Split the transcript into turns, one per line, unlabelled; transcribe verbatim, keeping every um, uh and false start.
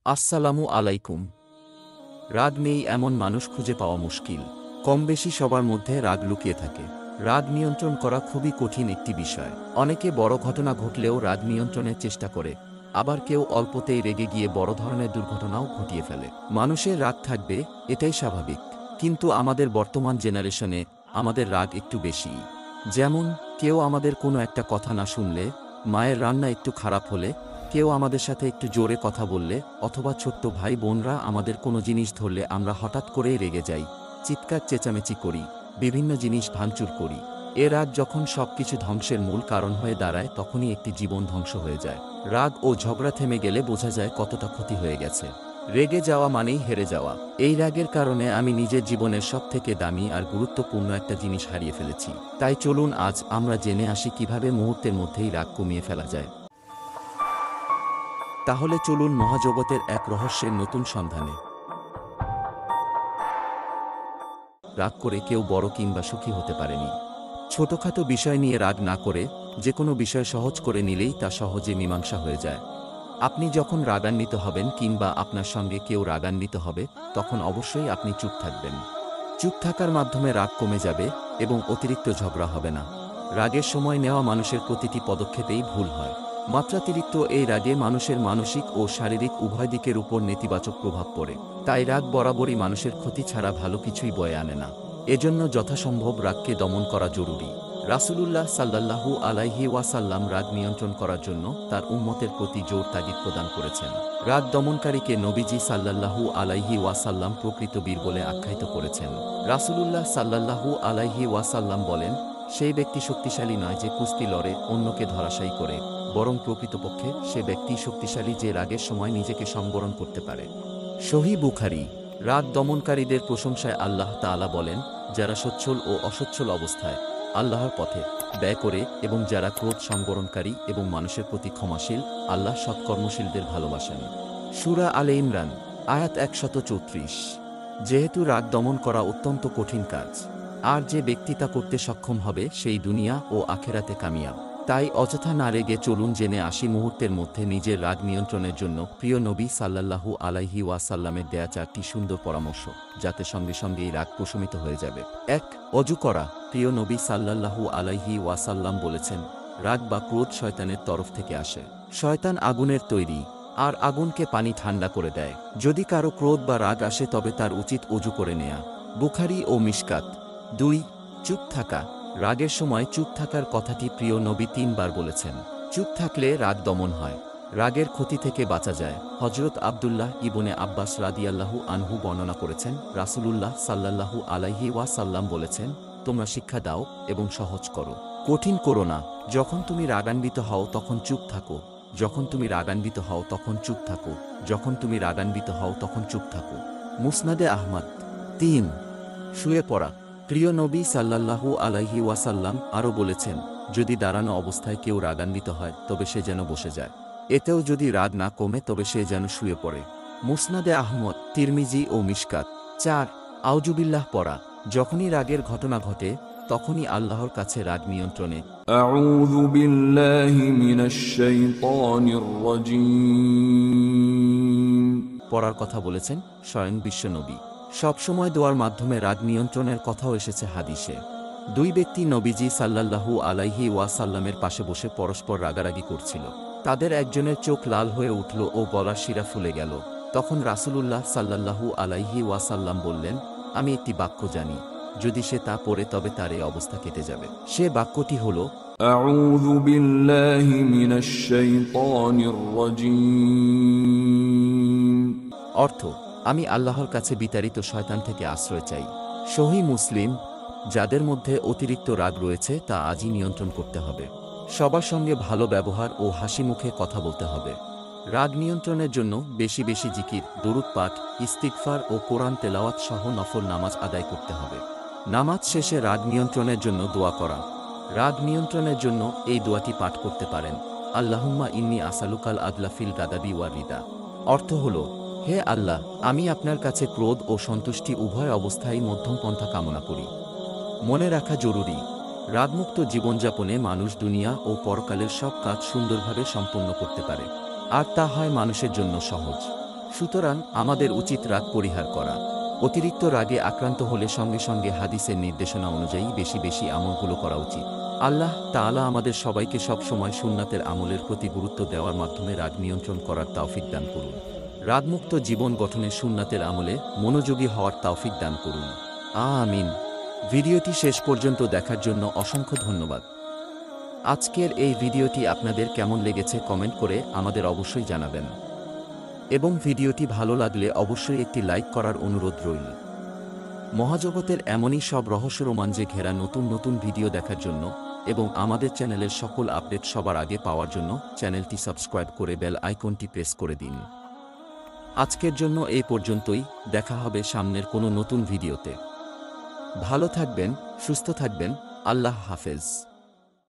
আসসালামু আলাইকুম। রাগ নেই এমন মানুষ খুঁজে পাওয়া মুশকিল। কম বেশি সবার মধ্যে রাগ লুকিয়ে থাকে। রাগ নিয়ন্ত্রণ করা খুবই কঠিন একটি বিষয়। অনেকে বড় ঘটনা ঘটলেও রাগ নিয়ন্ত্রণের চেষ্টা করে, আবার কেউ অল্পতেই রেগে গিয়ে বড় ধরনের দুর্ঘটনাও ঘটিয়ে ফেলে। মানুষের রাগ থাকবে, এটাই স্বাভাবিক। কিন্তু আমাদের বর্তমান জেনারেশনে আমাদের রাগ একটু বেশি। যেমন, কেউ আমাদের কোনো একটা কথা না শুনলে, মায়ের রান্না একটু খারাপ হলে, কেউ আমাদের সাথে একটু জোরে কথা বললে, অথবা ছোট্ট ভাই বোনরা আমাদের কোনো জিনিস ধরলে আমরা হঠাৎ করেই রেগে যাই, চিৎকার চেঁচামেচি করি, বিভিন্ন জিনিস ভাঙচুর করি। এ রাগ যখন সবকিছু ধ্বংসের মূল কারণ হয়ে দাঁড়ায়, তখনই একটি জীবন ধ্বংস হয়ে যায়। রাগ ও ঝগড়া থেমে গেলে বোঝা যায় কতটা ক্ষতি হয়ে গেছে। রেগে যাওয়া মানেই হেরে যাওয়া। এই রাগের কারণে আমি নিজের জীবনের সবথেকে দামি আর গুরুত্বপূর্ণ একটা জিনিস হারিয়ে ফেলেছি। তাই চলুন আজ আমরা জেনে আসি কিভাবে মুহূর্তের মধ্যেই রাগ কমিয়ে ফেলা যায়। তাহলে চলুন মহাজগতের এক রহস্যের নতুন সন্ধানে। রাগ করে কেউ বড় কিংবা সুখী হতে পারেনি। ছোটখাটো বিষয় নিয়ে রাগ না করে যে কোনো বিষয় সহজ করে নিলেই তা সহজে মীমাংসা হয়ে যায়। আপনি যখন রাগান্বিত হবেন কিংবা আপনার সঙ্গে কেউ রাগান্বিত হবে, তখন অবশ্যই আপনি চুপ থাকবেন। চুপ থাকার মাধ্যমে রাগ কমে যাবে এবং অতিরিক্ত ঝগড়া হবে না। রাগের সময় নেওয়া মানুষের প্রতিটি পদক্ষেপেই ভুল হয়। মাত্রাতিরিক্ত এই রাগে মানুষের মানসিক ও শারীরিক উভয় দিকের উপর নেতিবাচক প্রভাব পড়ে। তাই রাগ বরাবরই মানুষের ক্ষতি ছাড়া ভালো কিছুই বয়ে আনে না। এজন্য যথাসম্ভব রাগকে দমন করা জরুরি। রাসূলুল্লাহ সাল্লাল্লাহু আলাইহি ওয়াসাল্লাম রাগ নিয়ন্ত্রণ করার জন্য তার উম্মতের প্রতি জোর তাগিদ প্রদান করেছেন। রাগ দমনকারীকে নবীজি সাল্লাল্লাহু আলাইহি ওয়াসাল্লাম প্রকৃত বীর বলে আখ্যায়িত করেছেন। রাসূলুল্লাহ সাল্লাল্লাহু আলাইহি ওয়াসাল্লাম বলেন, সেই ব্যক্তি শক্তিশালী নয় যে কুস্তি লড়ে, অন্যকে ধরাশায়ী করে, বরং প্রকৃতপক্ষে সে ব্যক্তি শক্তিশালী যে রাগের সময় নিজেকে সংবরণ করতে পারে। সহিহ বুখারী। রাগ দমনকারীদের প্রশংসায় আল্লাহ তাআলা বলেন, যারা সচ্ছল ও অসচ্ছল অবস্থায় আল্লাহর পথে ব্যয় করে এবং যারা ক্রোধ সংবরণকারী এবং মানুষের প্রতি ক্ষমাশীল, আল্লাহ সৎকর্মশীলদের ভালোবাসেন। সূরা আলে ইমরান, আয়াত একশত চৌত্রিশ। যেহেতু রাগ দমন করা অত্যন্ত কঠিন কাজ, আর যে ব্যক্তি তা করতে সক্ষম হবে সেই দুনিয়া ও আখেরাতে কামিয়াব। তাই অযথা না রেগে চলুন জেনে আসি মুহূর্তের মধ্যে নিজের রাগ নিয়ন্ত্রণের জন্য প্রিয় নবী সাল্লাল্লাহু আলাইহি ওয়াসাল্লামের দেয়া চারটি সুন্দর পরামর্শ, যাতে সঙ্গে সঙ্গেই রাগ প্রশমিত হয়ে যাবে। এক, অজু করা। প্রিয় নবী সাল্লাল্লাহু আলাইহি ওয়াসাল্লাম বলেছেন, রাগ বা ক্রোধ শয়তানের তরফ থেকে আসে। শয়তান আগুনের তৈরি, আর আগুনকে পানি ঠান্ডা করে দেয়। যদি কারো ক্রোধ বা রাগ আসে তবে তার উচিত অজু করে নেয়া। বুখারী ও মিশকাত। দুই, চুপ থাকা। রাগের সময় চুপ থাকার কথাটি প্রিয় নবী তিনবার বলেছেন। চুপ থাকলে রাগ দমন হয়, রাগের ক্ষতি থেকে বাঁচা যায়। হযরত আব্দুল্লাহ ইবনে আব্বাস রাদিয়াল্লাহু আনহু বর্ণনা করেছেন, রাসূলুল্লাহ সাল্লাল্লাহু আলাইহি ওয়াসাল্লাম বলেছেন, তোমরা শিক্ষা দাও এবং সহজ করো, কঠিন করো না। যখন তুমি রাগান্বিত হও তখন চুপ থাকো, যখন তুমি রাগান্বিত হও তখন চুপ থাকো, যখন তুমি রাগান্বিত হও তখন চুপ থাকো। মুসনাদে আহমদ। তিন, শুয়ে পড়া। প্রিয় নবী সাল্লাল্লাহু আলাইহি ওয়াসাল্লাম আরও বলেছেন, যদি দাঁড়ানো অবস্থায় কেউ রাগান্বিত হয় তবে সে যেন বসে যায়। এতেও যদি রাগ না কমে তবে সে যেন শুয়ে পড়ে। মুসনাদে আহমদ, তিরমিজি ও মিশকাত। চার, আউযুবিল্লাহ পড়া। যখনই রাগের ঘটনা ঘটে তখনই আল্লাহর কাছে রাগ নিয়ন্ত্রণে
আউযু বিল্লাহি মিনাশ শাইতানির রাজীম
পড়ার কথা বলেছেন স্বয়ং বিশ্বনবী। সবসময় দোয়ার মাধ্যমে রাগ নিয়ন্ত্রণের কথাও এসেছে হাদিসে। দুই ব্যক্তি নবীজি সাল্লাল্লাহু আলাইহি ওয়াসাল্লামের পাশে বসে পরস্পর রাগারাগি করছিল। তাদের একজনের চোখ লাল হয়ে উঠল ও গলার শিরা ফুলে গেল। তখন রাসূলুল্লাহ সাল্লাল্লাহু আলাইহি ওয়াসাল্লাম বললেন, আমি একটি বাক্য জানি, যদি সে তা পড়ে তবে তার এই অবস্থা কেটে যাবে। সে বাক্যটি হল,
আউযু বিল্লাহি মিনাশ শাইতানির রাজীম।
অর্থ, আমি আল্লাহর কাছে বিতাড়িত শয়তান থেকে আশ্রয় চাই। সহিহ মুসলিম। যাদের মধ্যে অতিরিক্ত রাগ রয়েছে তা আজই নিয়ন্ত্রণ করতে হবে। সবার সঙ্গে ভালো ব্যবহার ও হাসি মুখে কথা বলতে হবে। রাগ নিয়ন্ত্রণের জন্য বেশি বেশি জিকির, দরুদ পাঠ, ইস্তিগফার ও কোরআন তেলাওয়াত সহ নফল নামাজ আদায় করতে হবে। নামাজ শেষে রাগ নিয়ন্ত্রণের জন্য দোয়া করা। রাগ নিয়ন্ত্রণের জন্য এই দোয়াটি পাঠ করতে পারেন, আল্লাহুম্মা ইন্নী আসালুকাল আদলা ফিল গাদাবি ওয়ার রিদা। অর্থ হল, হে আল্লাহ, আমি আপনার কাছে ক্রোধ ও সন্তুষ্টি উভয় অবস্থায় মধ্যম পন্থা কামনা করি। মনে রাখা জরুরি, রাগমুক্ত জীবনযাপনে মানুষ দুনিয়া ও পরকালের সব কাজ সুন্দরভাবে সম্পন্ন করতে পারে, আর তা হয় মানুষের জন্য সহজ। সুতরাং আমাদের উচিত রাগ পরিহার করা। অতিরিক্ত রাগে আক্রান্ত হলে সঙ্গে সঙ্গে হাদিসের নির্দেশনা অনুযায়ী বেশি বেশি আমলগুলো করা উচিত। আল্লাহ তাআলা আমাদের সবাইকে সব সময় সুন্নাতের আমলের প্রতি গুরুত্ব দেওয়ার মাধ্যমে রাগ নিয়ন্ত্রণ করার তৌফিক দান করুন। রাগমুক্ত জীবন গঠনে সুন্নাতের আমলে মনোযোগী হওয়ার তৌফিক দান করুন। আমিন। ভিডিওটি শেষ পর্যন্ত দেখার জন্য অসংখ্য ধন্যবাদ। আজকের এই ভিডিওটি আপনাদের কেমন লেগেছে কমেন্ট করে আমাদের অবশ্যই জানাবেন, এবং ভিডিওটি ভালো লাগলে অবশ্যই একটি লাইক করার অনুরোধ রইল। মহাজগতের এমনই সব রহস্য রোমাঞ্চে ঘেরা নতুন নতুন ভিডিও দেখার জন্য এবং আমাদের চ্যানেলের সকল আপডেট সবার আগে পাওয়ার জন্য চ্যানেলটি সাবস্ক্রাইব করে বেল আইকনটি প্রেস করে দিন। আজকের জন্য এই পর্যন্তই, দেখা হবে সামনের কোনো নতুন ভিডিওতে। ভালো থাকবেন, সুস্থ থাকবেন, আল্লাহ হাফেজ।